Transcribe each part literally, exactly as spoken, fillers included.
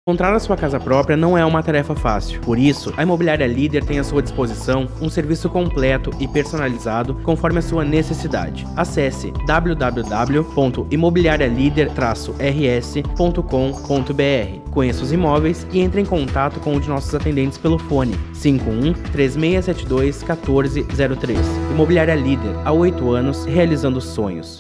Encontrar a sua casa própria não é uma tarefa fácil. Por isso, a Imobiliária Líder tem à sua disposição um serviço completo e personalizado conforme a sua necessidade. Acesse w w w ponto imobiliaria líder traço r s ponto com ponto b r. Conheça os imóveis e entre em contato com um de nossos atendentes pelo fone cinco um, três seis sete dois, um quatro zero três. Imobiliária Líder, há oito anos, realizando sonhos.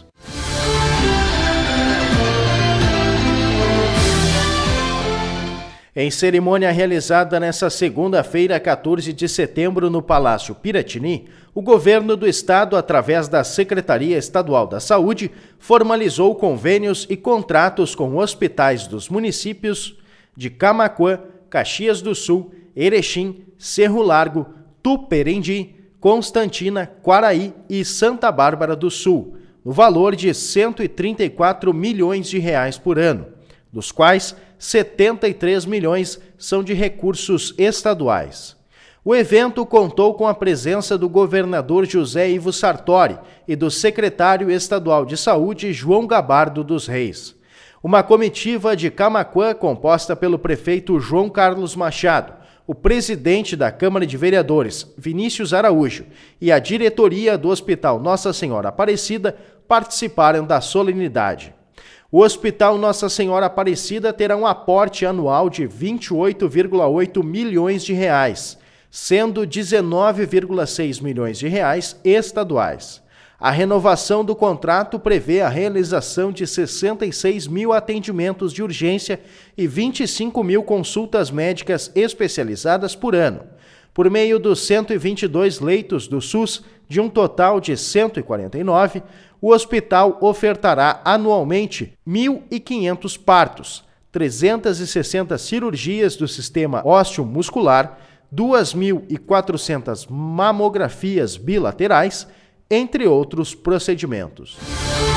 Em cerimônia realizada nesta segunda-feira, quatorze de setembro, no Palácio Piratini, o governo do estado, através da Secretaria Estadual da Saúde, formalizou convênios e contratos com hospitais dos municípios de Camaquã, Caxias do Sul, Erechim, Cerro Largo, Tuperendi, Constantina, Quaraí e Santa Bárbara do Sul, no valor de cento e trinta e quatro milhões de reais por ano, dos quais setenta e três milhões são de recursos estaduais. O evento contou com a presença do governador José Ivo Sartori e do secretário estadual de saúde João Gabardo dos Reis. Uma comitiva de Camaquã, composta pelo prefeito João Carlos Machado, o presidente da Câmara de Vereadores, Vinícius Araújo, e a diretoria do Hospital Nossa Senhora Aparecida participaram da solenidade. O Hospital Nossa Senhora Aparecida terá um aporte anual de vinte e oito vírgula oito milhões de reais, sendo dezenove vírgula seis milhões de reais estaduais. A renovação do contrato prevê a realização de sessenta e seis mil atendimentos de urgência e vinte e cinco mil consultas médicas especializadas por ano, por meio dos cento e vinte e dois leitos do SUS, de um total de cento e quarenta e nove, o hospital ofertará anualmente mil e quinhentos partos, trezentas e sessenta cirurgias do sistema ósseo-muscular, duas mil e quatrocentas mamografias bilaterais, entre outros procedimentos.